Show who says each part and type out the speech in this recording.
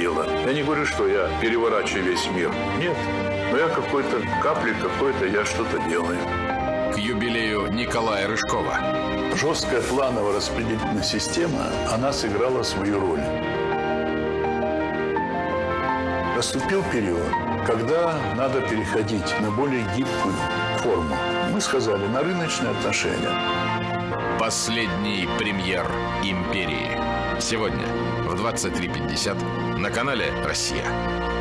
Speaker 1: дело. Я не говорю, что я переворачиваю весь мир. Нет. Но я какой-то каплей какой-то, я что-то делаю.
Speaker 2: К юбилею Николая Рыжкова.
Speaker 1: Жесткая плановая распределительная система, она сыграла свою роль. Наступил период, когда надо переходить на более гибкую форму. Мы сказали, на рыночные отношения.
Speaker 2: Последний премьер империи. Сегодня в 23:50 на канале «Россия».